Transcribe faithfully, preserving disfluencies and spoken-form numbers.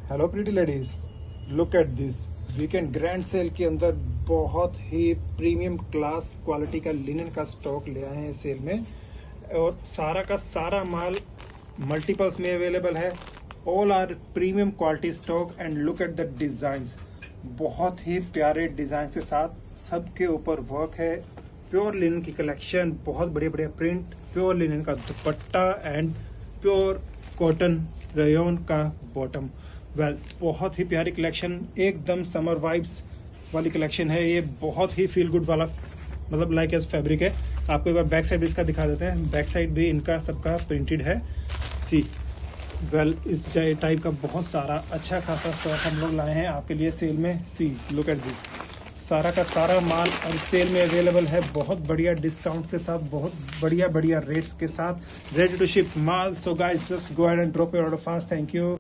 Hello pretty ladies, look at this. Weekend grand sale के अंदर बहुत ही प्रीमियम क्लास क्वालिटी का लिनन का स्टॉक ले आए हैं सेल में, और सारा का सारा माल मल्टीपल्स में अवेलेबल है। All are premium quality stock and look at the designs. बहुत ही प्यारे डिजाइन के साथ सबके ऊपर वर्क है। प्योर लिनन की कलेक्शन, बहुत बढ़िया बढ़िया प्रिंट, प्योर लिनन का dupatta and pure cotton rayon का बॉटम। वेल well, बहुत ही प्यारी कलेक्शन, एकदम समर वाइब्स वाली कलेक्शन है ये। बहुत ही फील गुड वाला मतलब लाइक एस फैब्रिक है। आपको एक बार बैक साइड इसका दिखा देते हैं। बैक साइड भी इनका सबका प्रिंटेड है। सी वेल well, इस टाइप का बहुत सारा अच्छा खासा स्टॉक हम लोग लाए हैं आपके लिए सेल में। सी लुक एट दिस, सारा का सारा माल और सेल में अवेलेबल है, बहुत बढ़िया डिस्काउंट के साथ, बहुत बढ़िया बढ़िया रेट्स के साथ, रेडी टू शिप माल। So guys, just go ahead and drop your order fast. Thank you.